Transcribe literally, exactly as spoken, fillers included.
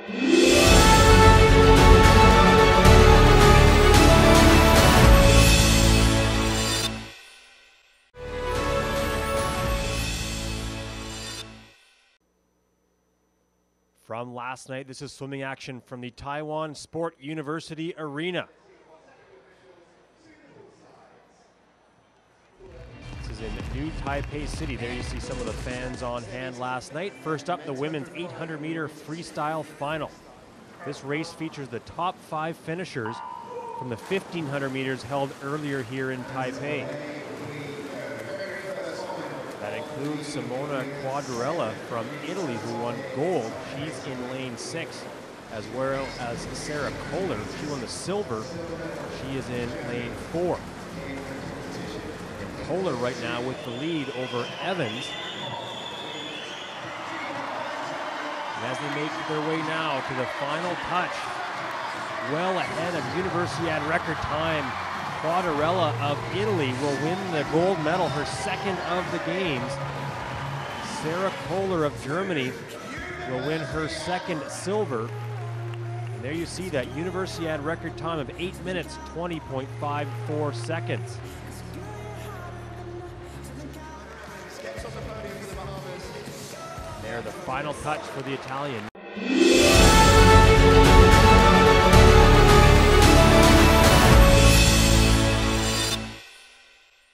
From last night, this is swimming action from the Taiwan Sport University Arena. This is in New Taipei City. There you see some of the fans on hand last night. First up, the women's eight hundred meter freestyle final. This race features the top five finishers from the fifteen hundred meters held earlier here in Taipei. That includes Simona Quadrarella from Italy, who won gold. She's in lane six, as well as Sarah Kohler. She won the silver. She is in lane four. And Kohler right now with the lead over Evans. And as they make their way now to the final touch, well ahead of Universiade record time, Quadrarella of Italy will win the gold medal, her second of the games. Sarah Kohler of Germany will win her second silver. And there you see that Universiade record time of eight minutes, twenty point five four seconds. There, the final touch for the Italian.